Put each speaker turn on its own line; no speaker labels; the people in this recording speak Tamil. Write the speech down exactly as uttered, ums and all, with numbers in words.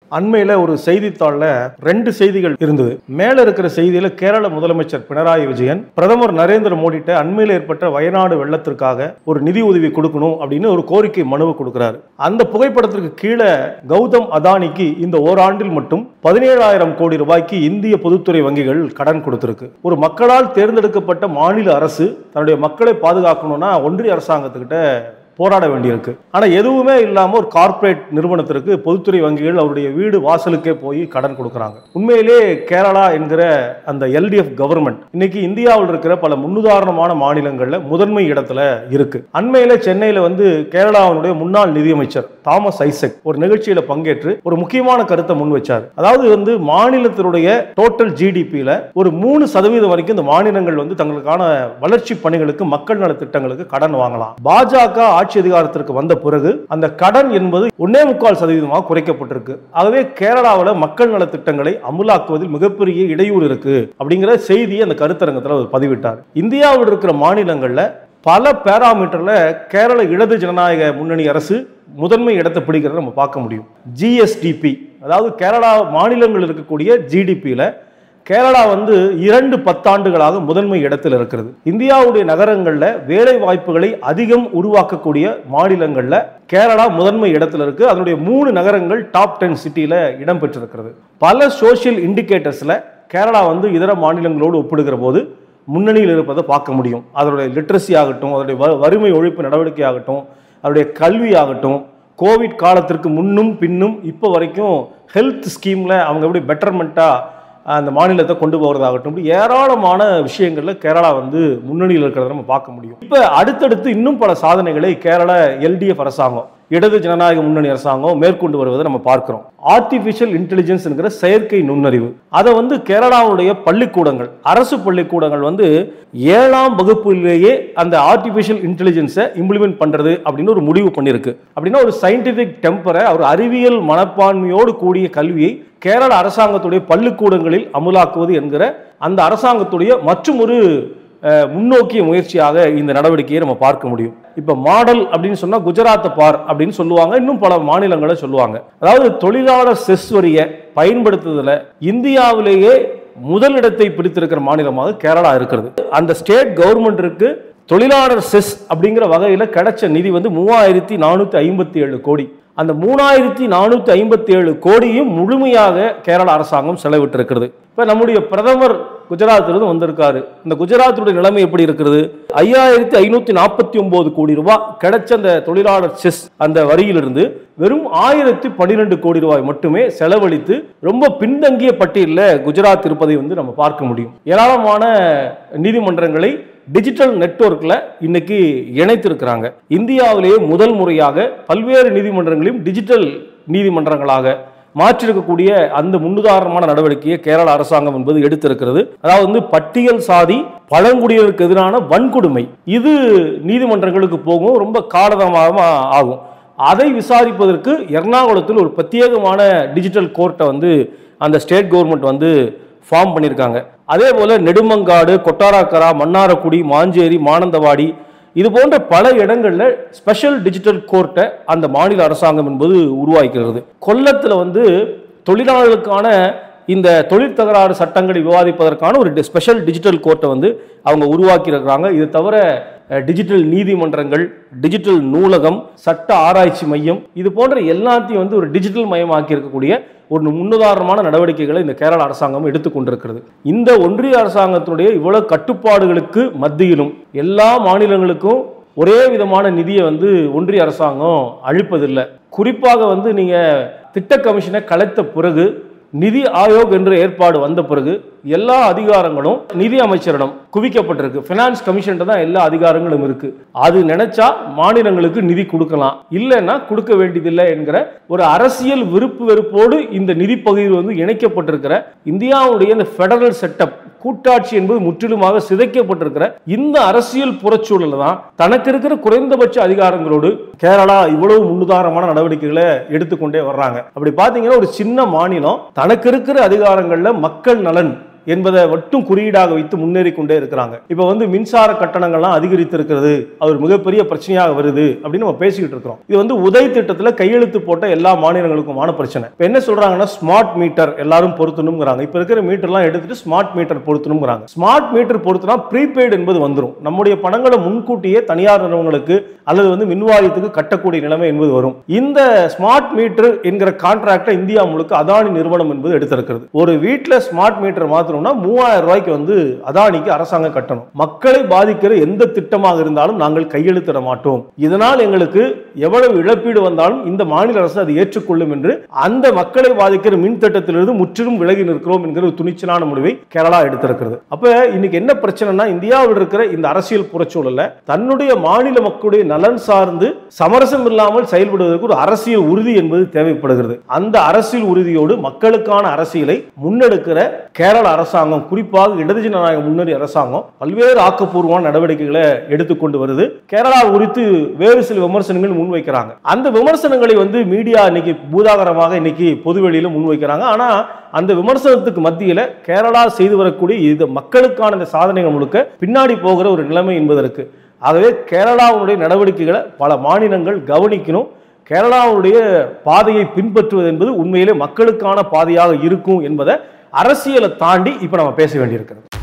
அண்மையில ஒரு செய்தித்தாள்ல ரெண்டு செய்திகள் இருந்தது. மேல இருக்கிற செய்தியில கேரள முதலமைச்சர் பினராயி விஜயன் பிரதமர் நரேந்திர மோடிட்ட அண்மையில் ஏற்பட்ட வயநாடு வெள்ளத்திற்காக ஒரு நிதி உதவி கொடுக்கணும் அப்படின்னு ஒரு கோரிக்கை மனுவை கொடுக்கிறாரு. அந்த புகைப்படத்திற்கு கீழே கௌதம் அதானிக்கு இந்த ஓராண்டில் மட்டும் பதினேழாயிரம் கோடி ரூபாய்க்கு இந்திய பொதுத்துறை வங்கிகள் கடன் கொடுத்திருக்கு. ஒரு மக்களால் தேர்ந்தெடுக்கப்பட்ட மாநில அரசு தன்னுடைய மக்களை பாதுகாக்கணும்னா ஒன்றிய அரசாங்கத்துக்கிட்ட போராட வேண்டியிருக்கு. ஆனால் எதுவுமே இல்லாமல் ஒரு கார்ப்பரேட் நிறுவனத்திற்கு பொதுத்துறை வங்கிகள் அவருடைய வீடு வாசலுக்கே போய் கடன் கொடுக்குறாங்க. உண்மையிலே கேரளா என்கிற அந்த எல்டிஎஃப் கவர்மெண்ட் இன்னைக்கு இந்தியாவில் இருக்கிற பல முன்னுதாரணமான மாநிலங்களில் முதன்மை இடத்துல இருக்கு. அண்மையில சென்னையில் வந்து கேரளாவுடைய முன்னாள் நிதியமைச்சர் தாமஸ் ஐசக் ஒரு நிகழ்ச்சியில பங்கேற்று ஒரு முக்கியமான கருத்தை முன் வச்சார். அதாவது வந்து மாநிலத்தினுடைய டோட்டல் ஜிடிபியில ஒரு மூணு சதவீதம் வரைக்கும் இந்த மாநிலங்கள் வந்து தங்களுக்கான வளர்ச்சி பணிகளுக்கு மக்கள் நல திட்டங்களுக்கு கடன் வாங்கலாம். பாஜக ஆட்சி அதிகாரத்திற்கு வந்த பிறகு அந்த கடன் என்பது ஒன்னே முக்கால் சதவீதமாக குறைக்கப்பட்டிருக்கு. ஆகவே கேரளாவில் மக்கள் நல திட்டங்களை அமுலாக்குவதில் மிகப்பெரிய இடையூறு இருக்கு அப்படிங்கிற செய்தியை அந்த கருத்தரங்கத்தில் அவர் பதிவிட்டார். இந்தியாவில் இருக்கிற மாநிலங்கள்ல பல பேராமீட்டர்ல கேரள இடது ஜனநாயக முன்னணி அரசு முதன்மை இடத்தை பிடிக்கிறத நம்ம பார்க்க முடியும். ஜிஎஸ்டிபி, அதாவது கேரளா மாநிலங்கள் இருக்கக்கூடிய ஜிடிபியில கேரளா வந்து இரண்டு பத்தாண்டுகளாக முதன்மை இடத்தில் இருக்கிறது. இந்தியாவுடைய நகரங்களில் வேலை வாய்ப்புகளை அதிகம் உருவாக்கக்கூடிய மாநிலங்களில் கேரளா முதன்மை இடத்தில் இருக்கு. அதனுடைய மூணு நகரங்கள் டாப் டென் சிட்டியில இடம் பெற்றிருக்கிறது. பல சோசியல் இண்டிகேட்டர்ஸ்ல கேரளா வந்து இதர மாநிலங்களோடு ஒப்பிடுகிற போது முன்னணியில் இருப்பதை பார்க்க முடியும். அதனுடைய லிட்ரஸி ஆகட்டும், அதனுடைய வறுமை ஒழிப்பு நடவடிக்கை ஆகட்டும், அதனுடைய கல்வி ஆகட்டும், கோவிட் காலத்திற்கு முன்னும் பின்னும் இப்போ வரைக்கும் ஹெல்த் ஸ்கீம்ல அவங்க எப்படி பெட்டர்மெண்ட்டா அந்த மாநிலத்தை கொண்டு போகிறதாகட்டும், ஏராளமான விஷயங்கள்ல கேரளா வந்து முன்னணியில் இருக்கிறத நம்ம பார்க்க முடியும். இப்போ அடுத்தடுத்து இன்னும் பல சாதனைகளை கேரள எல்டிஎஃப் அரசாங்கம், இடது ஜனநாயக முன்னணி அரசாங்கம் மேற்கொண்டு வருவதை நம்ம பார்க்கிறோம். ஆர்டிபிஷியல் இன்டெலிஜென்ஸ் என்கிற செயற்கை நுண்ணறிவு, அதை வந்து கேரளாவுடைய பள்ளிக்கூடங்கள், அரசு பள்ளிக்கூடங்கள் வந்து ஏழாம் வகுப்பிலேயே அந்த ஆர்டிபிஷியல் இன்டெலிஜென்ஸை இம்ப்ளிமெண்ட் பண்றது அப்படின்னு ஒரு முடிவு பண்ணிருக்கு. அப்படின்னா ஒரு சயின்டிபிக் டெம்பரை, ஒரு அறிவியல் மனப்பான்மையோடு கூடிய கல்வியை கேரள அரசாங்கத்துடைய பள்ளிக்கூடங்களில் அமுலாக்குவது என்கிற அந்த அரசாங்கத்துடைய மற்றும் ஒரு முன்னோக்கிய முயற்சியாக இந்த நடவடிக்கையை நம்ம பார்க்க முடியும். இப்ப மாடல் அப்படின்னு சொன்னா குஜராத்தை பார் அப்படின்னு சொல்லுவாங்க, இன்னும் பல மாநிலங்களை சொல்லுவாங்க. அதாவது தொழிலாளர் செஸ் வரியை பயன்படுத்துதல இந்தியாவிலேயே முதலிடத்தை பிடித்திருக்கிற மாநிலமாக கேரளா இருக்கிறது. அந்த ஸ்டேட் கவர்மெண்ட்டிற்கு தொழிலாளர் செஸ் அப்படிங்கிற வகையில் கிடைச்ச நிதி வந்து மூவாயிரத்தி நானூத்தி ஐம்பத்தி ஏழு கோடி. அந்த மூணாயிரத்தி நானூத்தி ஐம்பத்தி ஏழு கோடியும் முழுமையாக கேரள அரசாங்கம் செலவிட்டு இருக்கிறது. இப்ப நம்முடைய பிரதமர் குஜராத்திலிருந்து வந்திருக்காரு. இந்த குஜராத்துடைய நிலைமை எப்படி இருக்கிறது? ஐயாயிரத்தி ஐநூத்தி நாற்பத்தி ஒன்பது கோடி ரூபாய் கிடைச்ச அந்த தொழிலாளர் செஸ் அந்த வரியிலிருந்து வெறும் ஆயிரத்தி பன்னிரெண்டு கோடி ரூபாய் மட்டுமே செலவழித்து ரொம்ப பின்தங்கிய பட்டியலில் குஜராத் இருப்பதை வந்து நம்ம பார்க்க முடியும். ஏராளமான நீதிமன்றங்களை டிஜிட்டல் நெட்வொர்க்ல இன்னைக்கு இணைத்திருக்கிறாங்க. இந்தியாவிலேயே முதல் முறையாக பல்வேறு நீதிமன்றங்களையும் டிஜிட்டல் நீதிமன்றங்களாக மாற்றிருக்கக்கூடிய அந்த முன்னுதாரணமான நடவடிக்கையை கேரள அரசாங்கம் என்பது எடுத்திருக்கிறது. அதாவது வந்து பட்டியல் சாதி பழங்குடியினருக்கு எதிரான வன்கொடுமை இது நீதிமன்றங்களுக்கு போகும், ரொம்ப காலதாமதமாக ஆகும். அதை விசாரிப்பதற்கு எர்ணாகுளத்தில் ஒரு பிரத்யேகமான டிஜிட்டல் கோர்ட்டை வந்து அந்த ஸ்டேட் கவர்மெண்ட் வந்து ஃபார்ம் பண்ணியிருக்காங்க. அதே போல நெடுமங்காடு, கொட்டாராக்கரா, மன்னாரக்குடி, மாஞ்சேரி, மானந்தவாடி இது போன்ற பல இடங்களில் ஸ்பெஷல் டிஜிட்டல் கோர்ட்டை அந்த மாநில அரசாங்கம் என்பது உருவாக்கிறது. கொல்லத்தில் வந்து தொழிலாளர்களுக்கான இந்த தொழில் தகராறு சட்டங்களை விவாதிப்பதற்கான ஒரு ஸ்பெஷல் டிஜிட்டல் கோர்ட்டை வந்து அவங்க உருவாக்கி இருக்கிறாங்க. இது தவிர டிஜிட்டல் நீதிமன்றங்கள், டிஜிட்டல் நூலகம், சட்ட ஆராய்ச்சி மையம் இது போன்ற எல்லாத்தையும் வந்து ஒரு டிஜிட்டல் மயமாக்கி இருக்கக்கூடிய ஒரு முன்னுதாரணமான நடவடிக்கைகளை இந்த கேரள அரசாங்கம் எடுத்துக்கொண்டிருக்கிறது. இந்த ஒன்றிய அரசாங்கத்தினுடைய இவ்வளவு கட்டுப்பாடுகளுக்கு மத்தியிலும் எல்லா மாநிலங்களுக்கும் ஒரே விதமான நிதியை வந்து ஒன்றிய அரசாங்கம் அளிப்பதில்லை. குறிப்பாக வந்து நீங்க திட்ட கமிஷனை கலைத்த பிறகு, நிதி ஆயோக் என்ற ஏற்பாடு வந்த பிறகு எல்லா அதிகாரங்களும் நிதி அமைச்சரிடம் குவிக்கப்பட்டிருக்கு. பினான்ஸ் கமிஷன் தான் எல்லா அதிகாரங்களும் இருக்கு. அது நினைச்சா மாநிலங்களுக்கு நிதி கொடுக்கலாம், இல்லைன்னா கொடுக்க வேண்டியதில்லை என்கிற ஒரு அரசியல் விருப்பு வெறுப்போடு இந்த நிதி பகிர்வு வந்து இணைக்கப்பட்டிருக்கிற இந்தியாவுடைய இந்த பெடரல் செட்டப் கூட்டாட்சி என்பது முற்றிலுமாக சிதைக்கப்பட்டிருக்கிற இந்த அரசியல் புறச்சூழல் தான் தனக்கு இருக்கிற குறைந்தபட்ச அதிகாரங்களோடு கேரளா இவ்வளவு முன்னுதாரணமான நடவடிக்கைகளை எடுத்துக்கொண்டே வர்றாங்க. அப்படி பாத்தீங்கன்னா ஒரு சின்ன மாநிலம் தனக்கு இருக்கிற அதிகாரங்கள்ல மக்கள் நலன் என்பதை மட்டும் குறியீடாக வைத்து முன்னேறி கொண்டே இருக்கிறாங்க. இப்ப வந்து மின்சார கட்டணங்கள்லாம் அதிகரித்து இருக்கிறது, அது ஒரு மிகப்பெரிய பிரச்சனையாக வருது அப்படின்னு நம்ம பேசிக்கிட்டு இருக்கிறோம். இது வந்து உதய் திட்டத்தில் கையெழுத்து போட்ட எல்லா மாநிலங்களுக்குமான பிரச்சனை. இப்ப என்ன சொல்றாங்கன்னா ஸ்மார்ட் மீட்டர் எல்லாரும் பொருத்தணும்ங்கறாங்க. இப்ப இருக்கிற மீட்டர்லாம் எடுத்துட்டு ஸ்மார்ட் மீட்டர் பொருத்தணும்ங்கறாங்க. ஸ்மார்ட் மீட்டர் பொருத்தினா ப்ரீபெய்டு என்பது வந்துரும். நம்முடைய பணங்களை முன்கூட்டியே தனியார் நிறுவனங்களுக்கு அல்லது வந்து மின்வாரியத்துக்கு கட்டக்கூடிய நிலைமை என்பது வரும். இந்த ஸ்மார்ட் மீட்டர் என்கிற கான்ட்ராக்டை இந்தியா முழுக்க அதானி நிறுவனம் என்பது எடுத்திருக்கிறது. ஒரு வீட்டில் ஸ்மார்ட் மீட்டர் மாத்தணும்னா மூவாயிரம் ரூபாய்க்கு வந்து அதானிக்கு அரசாங்கம் கட்டணும். மக்களை பாதிக்கிற எந்த திட்டமாக இருந்தாலும் நாங்கள் கையெழுத்திட மாட்டோம். இதனால் எங்களுக்கு எவ்வளவு இழப்பீடு வந்தாலும் இந்த மாநில அரசு அதை ஏற்றுக்கொள்ளும் என்று அந்த மக்களை பாதிக்கிற மின் திட்டத்திலிருந்து முற்றிலும் விலகி நிற்கிறோம் என்கிற ஒரு துணிச்சலான முடிவை கேரளா எடுத்திருக்கிறது. அப்ப இன்னைக்கு என்ன பிரச்சனைனா இந்தியாவில் இருக்கிற இந்த அரசியல் புறச்சூழல்ல தன்னுடைய மாநில மக்களுடைய நலன் சார்ந்து சமரசம் இல்லாமல் செயல்படுவதற்கு ஒரு அரசியல் உறுதி என்பது தேவைப்படுகிறது. அந்த அரசியல் உறுதியோடு மக்களுக்கான அரசியலை முன்னெடுக்கிற கேரள அரசாங்கம், குறிப்பாக இடது ஜனநாயக முன்னணி அரசாங்கம் பல்வேறு ஆக்கப்பூர்வமான நடவடிக்கைகளை எடுத்துக்கொண்டு வருது. கேரளா குறித்து வேறு சில விமர்சனங்கள் முன்வைக்கிறாங்க. அந்த விமர்சனங்களை வந்து மீடியா இன்னைக்கு பூதாகரமாக இன்னைக்கு பொதுவெளியில முன்வைக்கிறாங்க. ஆனா அந்த விமர்சனத்துக்கு மத்தியில் கேரளா செய்து வரக்கூடிய இது மக்களுக்கான இந்த சாதனைகள் முழுக்க பின்னாடி போகிற ஒரு நிலைமை என்பதற்கு. ஆகவே கேரளாவுடைய நடவடிக்கைகளை பல மாநிலங்கள் கவனிக்கணும். கேரளாவுடைய பாதையை பின்பற்றுவது என்பது உண்மையிலே மக்களுக்கான பாதையாக இருக்கும் என்பதை அரசியலை தாண்டி இப்ப நம்ம பேச வேண்டியிருக்கிறது.